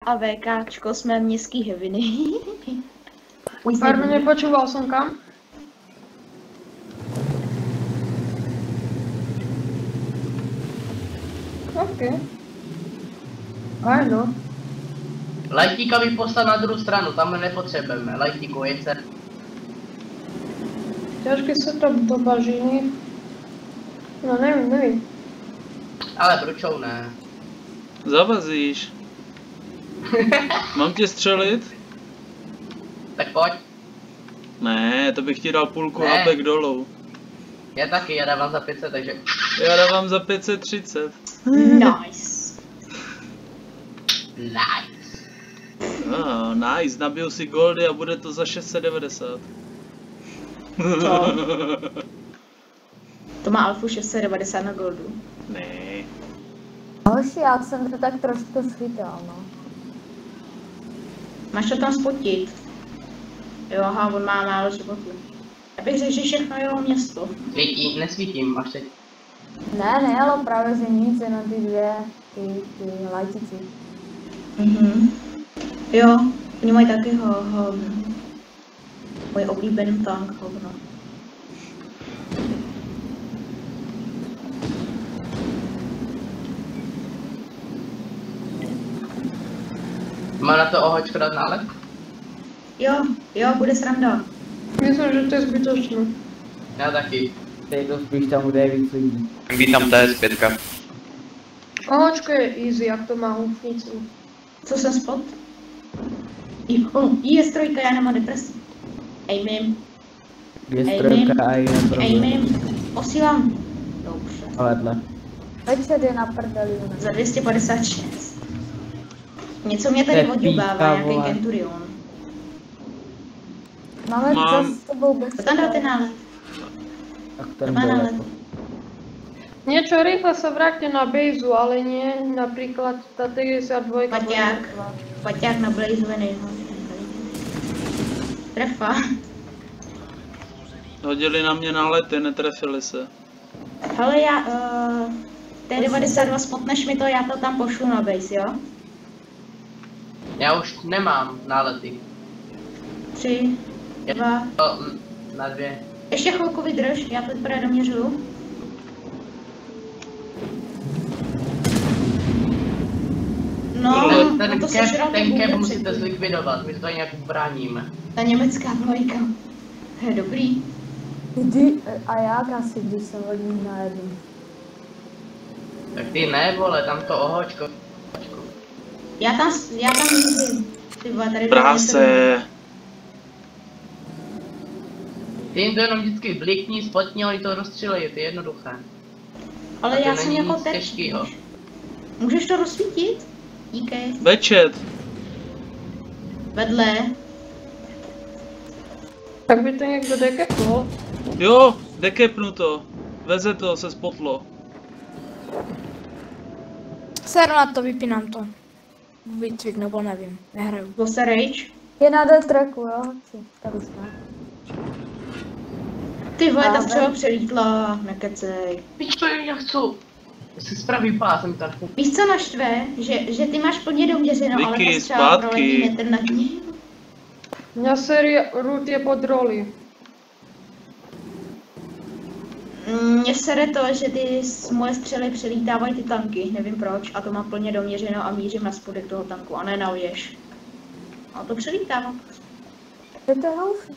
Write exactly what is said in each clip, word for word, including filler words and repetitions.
a VKčko jsme městský heviny. Pardon, nepočúval som kam? OK. Aj no. Lajtíka vyposlat na druhou stranu, tam nepotřebujeme. Lajtíku, jeď se. Ťažké sa to do bažiny. No nevím, nevím. Ale bručou ne. Zavazíš. Mám tě střelit? Tak pojď. Ne, to bych ti dal půlku Ne. hapek dolů. Já taky, já dávám za pět set, takže... Já dávám za pět set třicet. Nice. Nice. Ah, nice, nabiju si goldy a bude to za šest set devadesát. Co? To má alfu šest set devadesát na goldu. Ne. Hoši, já jsem to tak trošku schytal, no. Máš to tam spotit. Jo, aha, on má málo životů. Já bych řekl, že všechno jelo město. Svítí, nesvítím, až teď. Ne, nejelo právě, že nic, jenom ty dvě, ty, ty lajtici. Mhm. Jo, oni mají taky ho, ho, můj oblíbený tank, hovno. Má na to ohočko dát nálet? Jo, jo, bude sranda. Myslím, že to je zbytočné. Já taky. Teď to spíš tam bude víc lidí. Vítám T S pět. Ohočko je easy, jak to má hufnici. Co jsem spot? Jo, je strojka, já nemám depresi. Aimím, Je strojka a je problém. aimím, posílám. Dobře. Ale dle. Večer je na prdeli, ne? Za dvě stě padesát šest. Něco mě To tady je odjubává, píka, nějaký vole. Kenturion. Máme Mám. to s tebou bez... To tam dáte nálet. Tak To ten má byl nálet. jako. Niečo rýchle sa vráťte na bejzu, ale nie napríklad tá deväťdesiatdva. Paťák. Paťák na Blaze nejhorší. Trefa. Hodili na mě nálety, netrefili se. Hele, já... Uh, T devadesát dva spotneš mi to, já to tam pošlu na base, jo? Já už nemám nálety. Tři, dva... To, mm, na dvě. Ještě chvilku vydrž, já to teprve doměřuju. No, ten, no ten, to cap, sežral ten vůbec cap musíte předtím. zlikvidovat, my to nějak bráníme. Ta německá dvojka. Je dobrý. Kdy, a jak asi, když jsem od nich najedl? Tak ty ne, vole, tam to ohočko. Já tam, já tam mířím. Ty vole, tady... Práce. Ty jim to jenom vždycky blikní, spotní, oni to rozstřelejí, to je jednoduché. Ale A to já jsem není jako nic teď. těžkýho. Můžeš to rozsvítit? Díky. Večet. Vedle. Tak by to někdo dekepl. Jo, dekepnu to. Veze to, se spotlo. Seru na to, vypínám to. Výcvik nebo nevím, nehraju. Zase rage. Je na D-tracku, jo? Hoči, tady jsme. Ty vole, ta Máme. střela přelítla, nekecej. Víš co, já chci si spraví pásem tak. Víš co naštve? Že, že ty máš plně doměřeno, ale Vicky, ta střela zpátky. proletí metr nad ní. Mňa séria root je pod roli. Mně sere to, že ty z moje střely přelítávají ty tanky, nevím proč, a to mám plně doměřeno a mířím na spodek toho tanku, a ne na věž. A to přelítává. Je to houfný.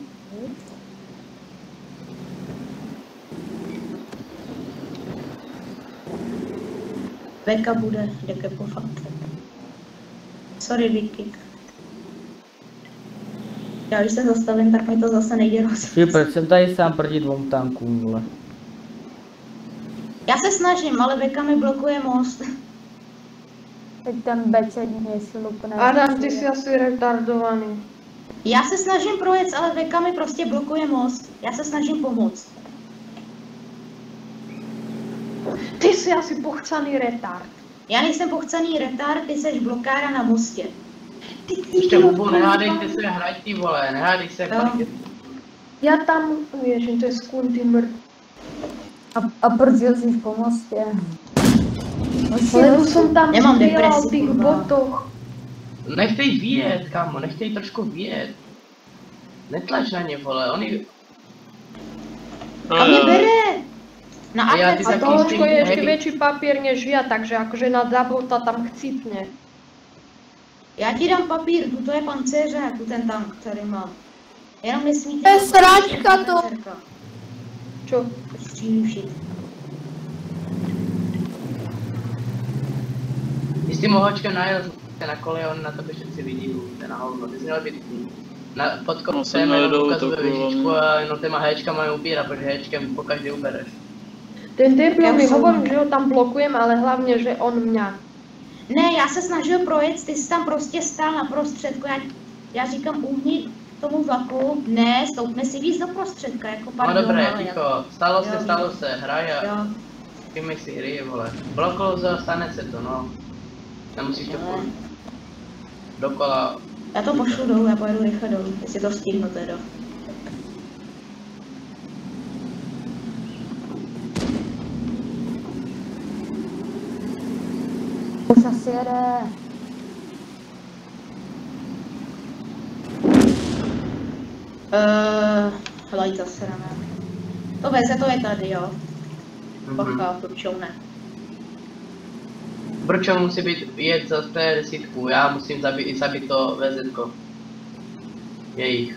Veka bude, dekepovat. Sorry, Vicky. Já když se zastavím, tak mi to zase nejde roz. Ty, proč jsem tady sám proti dvou tankům, vole? Já se snažím, ale Veka mi blokuje most. Teď ten beček mě šlupne. Adam, ty si asi retardovaný. Já se snažím projet, ale Veka mi prostě blokuje most. Já se snažím pomoct. Ty si asi pochcaný retard. Já nejsem pochcaný retard, ty seš blokára na mostě. Ty Ještě hubu, nehádejte se, hraj ty vole, nehádej se, Jo. chodíte. Já tam, vieš, to je skunty mrd. A, a proč jezdíš po mostě? Hoši, Lebo hoši. som tam Nemám strieľal v depresi, tých kurva. botoch. Nechte jí vyjet, kámo, nechte jí trošku vyjet. Netlač na ně, vole, oni... A mě bere! Na A já atec, ty A taky to s očko je tým- ešte hej. väčší papier než ja, takže akože na double ta tam chcípne. já ti dám papír, tu to je pancéře, tu ten tank, který mám. Jenom nesmíte... To je sračka to. Čo? Střílí všit. Ty s tím ohočkem najel na kole, on na to by všetci vidí, to je na hovno, ty jsi měl být na, pod No, kopcem, jsem jenom najedou ukazuje takovou, věžičku no. a jenom těma héčkama je ubírá, protože héčkem pokaždý ubereš. Ten debil Ja mi som- hovoril, že ho tam blokujem, ale hlavne, že on mňa. Ne, já se snažil projet, ty jsi tam prostě stál na prostředku, já, já říkám uhni tomu vlaku, ne, stoupne si víc do prostředka, jako No pardon, dobré, ale ticho, stalo se, Jo, stalo jo. se, hraj a jo, kým si hry, vole. Bloklouze, stane se to, no. Nemusíš to jo. furt dokola. Já to pošlu dolů, já pojedu rychle dolů, jestli to stihnu teda. Už asi jede. Uh, hlej zase ne. To veze, to je tady, jo. Mhm. Bacha, to ne. Proč musí být jet za té desítku, já musím zabít, zabít to VZko. Jejich.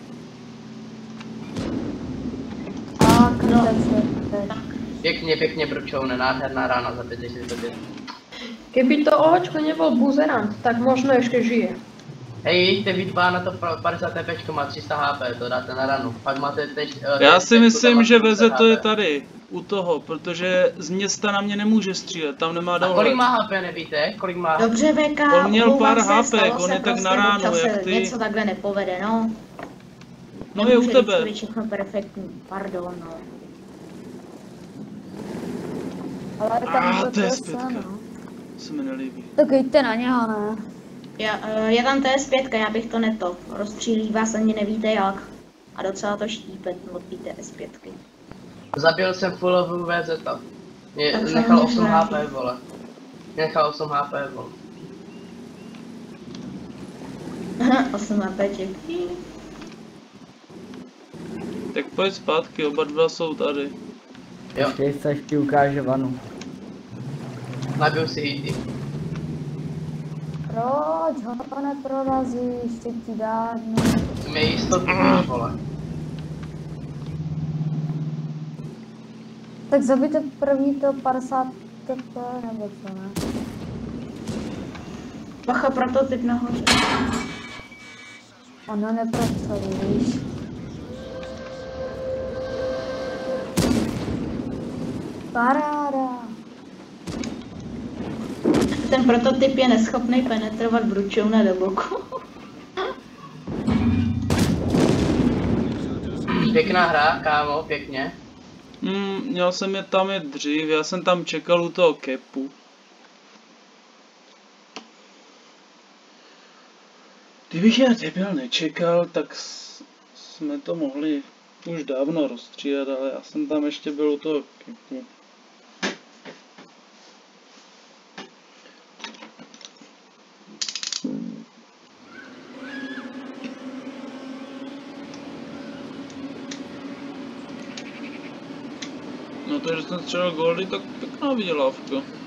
A krytec je teď. Pěkně, pěkně bročovne, nádherná rána za päťdesiat pět. Keby to ohočko nebol buzerant, tak možno ešte žije. Hej, jeďte vy dva na to padesát TP, má tři sta H P, to dáte na ranu. Pak máte teď... Uh, Já si myslím, že veze to je tady, u toho, protože z města na mě nemůže střílet, tam nemá A kolik dohled. má H P, nevíte? Kolik má? Dobře, V K, On měl omlouvám pár se, hapek, stalo on se je tak prostě na ránu, v čase, jak ty. Něco takhle nepovede, no. No je u Nemůže tebe. vždycky být všechno perfektní, pardon, no. Ale tam Ah, to to je se, zpětka. no. Se mi nelíbí. Tak jděte na něho, ne? Já, uh, je tam T S pět, já bych to neto. Rozstřílí vás, ani nevíte jak. A docela to štípe od té T S pět. Zabil jsem fullovou V Z. Mě Tak jsem nechal už osm nějaký. H P, vole. Mě nechal osm H P, vole. osm lapeček. Tak pojď zpátky, oba dva jsou tady. Jo, Ještě se ti ukáže vanu. nabiju si hity. Proč ho neprorazíš, ty ti dávno. Mě jistotu, víš, vole. Tak zabijte první to padesát T P nebo co, ne? Bacha, prototyp nahoře. Ono neprostřelí, víš. Paráda. Ten prototyp je neschopný penetrovat bručovna do boku. Pěkná hra, kámo, pěkně. Hmm, měl jsem je tam jet dřív, já jsem tam čekal u toho kepu. Kdybych já debil nečekal, tak s- jsme to mohli už dávno rozstřílet, ale já jsem tam ještě byl u toho kepu. No to, že jsem střelil goldy, tak pěkná vydělávka.